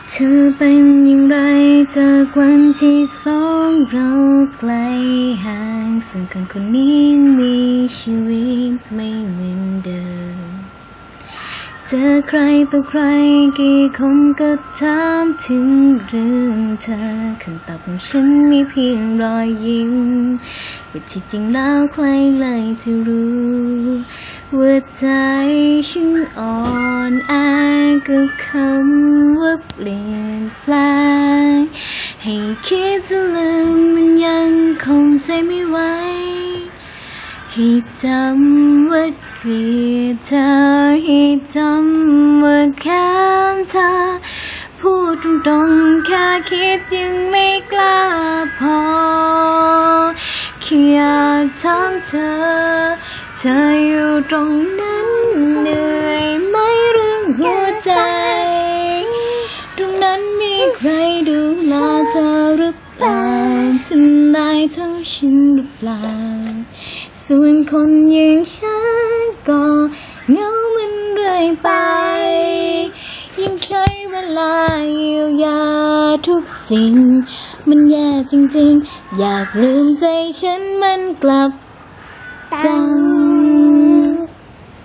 เธอเป็นอย่างไรจากวันที่สองเราไกลห่างส่วนคนนี้มีชีวิตไม่เหมือนเดิมเจอใครต่อใครกี่คนก็ถามถึงเรื่องเธอคำตอบของฉันมีเพียงรอยยิ้มว่าที่จริงแล้วใครเลยจะรู้ว่าใจฉันอ่อนแอกับคำว่าเปลี่ยนแปลงให้คิดจะลืมมันยังคงใจไม่ไหวให้จำว่าเกลียดเธอให้จำว่าแค้นเธอพูดตรงๆแค่คิดยังไม่กล้าพอแค่อยากถามเธออยู่ตรงนั้นเหนื่อยไหมเรื่องหัวใจตรงนั้นมีใครดูแลเธอหรือเปล่าทำได้เท่าฉันหรือเปล่าส่วนคนอย่างฉันก็เหงามันเรื่อยไปยิ่งใช้เวลาเยียวยาทุกสิ่งมันแย่จริงๆอยากลืมใจฉันมันกลับจัง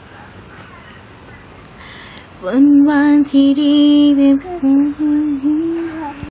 วันที่ดีแบบ